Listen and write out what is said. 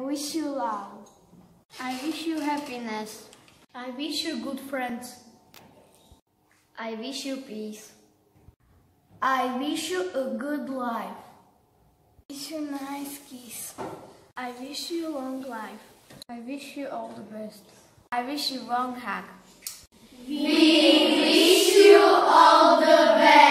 wish you love. I wish you happiness. I wish you good friends. I wish you peace. I wish you a good life. I wish you nice kiss. I wish you long life. I wish you all the best. I wish you warm hug. We wish you all the best.